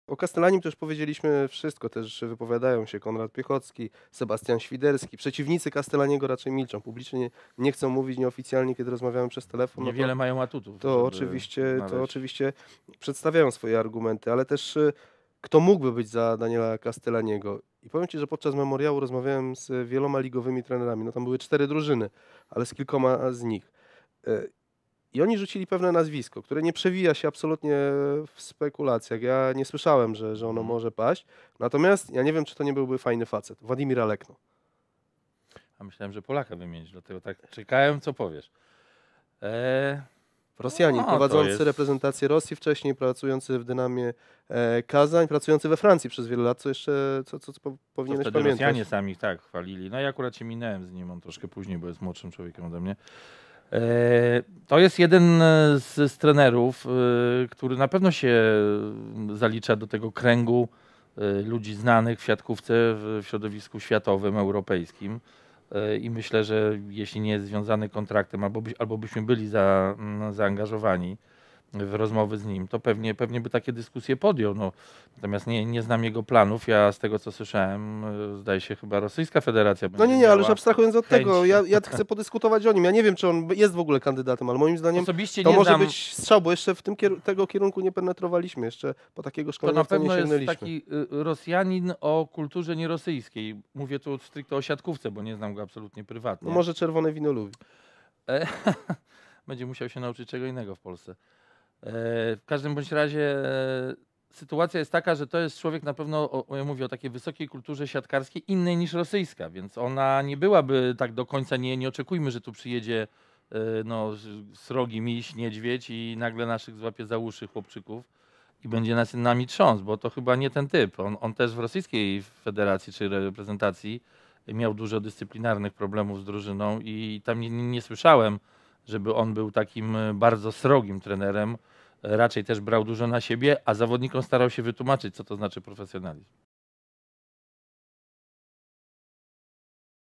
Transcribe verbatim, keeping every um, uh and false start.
O Castellanim to już powiedzieliśmy wszystko, też wypowiadają się Konrad Piechocki, Sebastian Świderski. Przeciwnicy Castellaniego raczej milczą, publicznie nie nie chcą mówić, nieoficjalnie, kiedy rozmawiamy przez telefon, no to Niewiele mają atutów, to żeby oczywiście to znaleźć. oczywiście przedstawiają swoje argumenty, ale też, y, kto mógłby być za Daniela Castellaniego? I powiem ci, że podczas memoriału rozmawiałem z wieloma ligowymi trenerami, no tam były cztery drużyny, ale z kilkoma z nich. Y, I oni rzucili pewne nazwisko, które nie przewija się absolutnie w spekulacjach. Ja nie słyszałem, że że ono Mhm. może paść, natomiast ja nie wiem, czy to nie byłby fajny facet. Władimir Alekno. A myślałem, że Polaka wymienisz, dlatego tak czekałem, co powiesz. Eee, Rosjanin, no, to prowadzący jest reprezentację Rosji wcześniej, pracujący w Dynamie, e, Kazań, pracujący we Francji przez wiele lat, co jeszcze co co co po co powinieneś wtedy pamiętać. Rosjanie sami tak chwalili. No ja akurat się minąłem z nim, on troszkę później, bo jest młodszym człowiekiem ode mnie. Eee, to jest jeden z, z trenerów, y, który na pewno się zalicza do tego kręgu y, ludzi znanych w siatkówce w, w środowisku światowym, europejskim. Y, I myślę, że jeśli nie jest związany kontraktem, albo, byś, albo byśmy byli za, mm, zaangażowani w rozmowy z nim, to pewnie, pewnie by takie dyskusje podjął. No, natomiast nie, nie znam jego planów. Ja z tego, co słyszałem, y, zdaje się chyba Rosyjska Federacja No będzie nie, nie, ale już miała abstrahując od chęć. tego, ja ja chcę podyskutować o nim. Ja nie wiem, czy on jest w ogóle kandydatem, ale moim zdaniem Osobiście to nie może znam. być strzał, bo jeszcze w tym kieru tego kierunku nie penetrowaliśmy, jeszcze po takiego To na szkoleniowca nie pewno jest sięgnęliśmy. taki y, Rosjanin o kulturze nierosyjskiej. Mówię tu stricte o siatkówce, bo nie znam go absolutnie No prywatnie. może czerwone wino lubi. E, Będzie musiał się nauczyć czego innego w Polsce. E, w każdym bądź razie e, sytuacja jest taka, że to jest człowiek na pewno, o, o, ja mówię o takiej wysokiej kulturze siatkarskiej, innej niż rosyjska, więc ona nie byłaby tak do końca, nie, nie oczekujmy, że tu przyjedzie e, no, srogi miś, niedźwiedź i nagle naszych złapie za uszy chłopczyków i będzie nas nami trząsł, bo to chyba nie ten typ. On, on też w rosyjskiej federacji czy reprezentacji miał dużo dyscyplinarnych problemów z drużyną i tam nie, nie, nie słyszałem, żeby on był takim e, bardzo srogim trenerem. E, Raczej też brał dużo na siebie, a zawodnikom starał się wytłumaczyć, co to znaczy profesjonalizm.